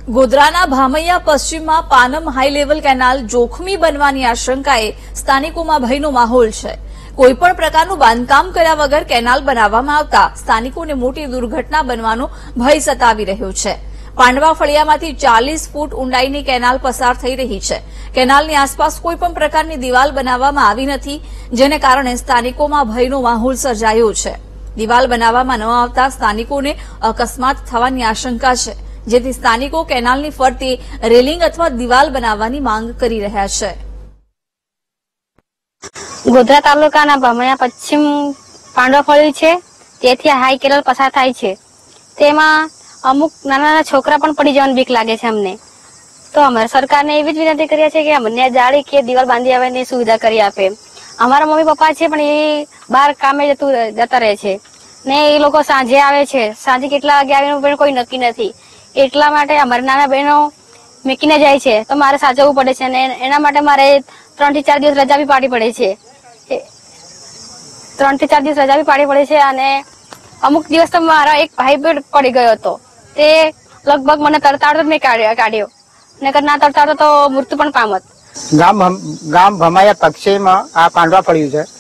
ગોધરાના ભામૈયા પશ્ચિમમાં Panam high level canal જોખમી બનવાની આશંકાએ સ્થાનિકોમાં ભયનો માહોલ છે। કોઈપણ પ્રકારનું બાંધકામ કર્યા વગર કેનાલ બનાવવામાં આવતા સ્થાનિકોને મોટી દુર્ઘટના બનવાનો ભય સતાવી રહ્યો છે। પાંડવા ફળિયામાંથી 40 ફૂટ ઊંડાઈની કેનાલ પસાર થઈ રહી છે। કેનાલની આસપાસ કોઈપણ પ્રકારની દિવાલ બનાવવામાં આવી નથી, જેને કારણે સ્થાનિકોમાં ભયનો માહોલ સર્જાયો છે। દિવાલ બનાવવામાં ન આવતા સ્થાનિકોને અકસ્માત થવાની આશંકા છે, જેથી સ્થાનિકો કેનાલની ફરતે રેલિંગ અથવા દિવાલ બનાવવાની માંગ કરી રહ્યા છે। ગોધરા તાલુકાના ભામૈયા પશ્ચિમ પાંડવા ફળિયું છે, તેથી હાઈ કેનાલ પસાર થાય છે। તેમાં અમુક નાના છોકરા પણ પડી જવાની બીક લાગે છે અમને। તો અમારે સરકારને એવી જ વિનંતી કરીએ છીએ કે અમને જાળી કે દિવાલ બાંધી આવે ને સુવિધા કરી આપે। અમારા મમ્મી પપ્પા છે પણ એ બહાર કામે જતા રહે છે ને એ લોકો સાંજે આવે છે। સાંજે કેટલા વાગે આવે પણ કોઈ નક્કી નથી, એટલા માટે અમારી નાના બહેનો મૂકીને જાય છે તો મારે સાચવવું પડે છે અને એના માટે મારે 3 થી 4 દિવસ રજા બી પાડી પડે છે। 3 થી 4 દિવસ રજા બી પાડી પડે છે અને અમુક દિવસ તો મારા એક ભાઈ પણ પડી ગયો હતો, તે લગભગ મને તરતાડતો મેં કાઢ્યો, નકર ના તરતાડતો તો મૃત્યુ પણ પામત। ગામ ભામૈયા પશ્ચિમમાં આ પાંડવા ફળિયું છે।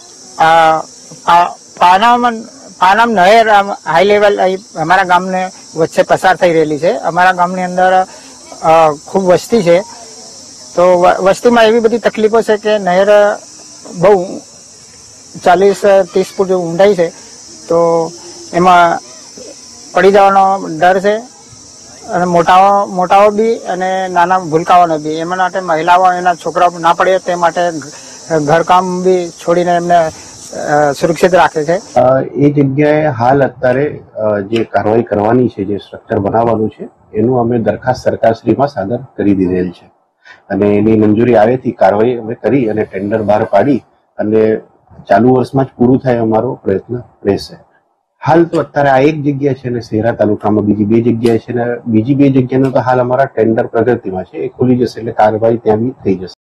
પાનમ નહેર હાઈ લેવલ અમારા ગામને વચ્ચે પસાર થઈ રહેલી છે। અમારા ગામની અંદર ખૂબ વસ્તી છે, તો વસ્તીમાં એવી બધી તકલીફો છે કે નહેર બહુ 40-30 ફૂટ ઊંડાઈ છે, તો એમાં પડી જવાનો ડર છે અને મોટાઓ બી અને નાના ભૂલકાઓને બી। એના માટે મહિલાઓ એના છોકરાઓ ના પડે તે માટે ઘરકામ બી છોડીને એમને સુરક્ષિત રાખે છે। એ જગ્યાએ હાલ અત્યારે જે કાર્યવાહી કરવાની છે, જે સ્ટ્રક્ચર બનાવવાનું છે, એનું અમે દરખાસ્ત સરકારશ્રીમાં સાદર કરી દીધેલ છે અને એની મંજૂરી આવેથી કાર્યવાહી અમે કરી અને ટેન્ડર બહાર પાડી અને ચાલુ વર્ષમાં જ પૂરું થાય અમારો પ્રયત્ન રહેશે। હાલ તો અત્યારે આ એક જગ્યા છે અને શહેરા તાલુકામાં બીજી 2 જગ્યા છે ને બીજી 2 જગ્યાનો તો હાલ અમારા ટેન્ડર પ્રગતિમાં છે, એ ખુલી જશે એટલે કાર્યવાહી ત્યાં બી થઈ જશે।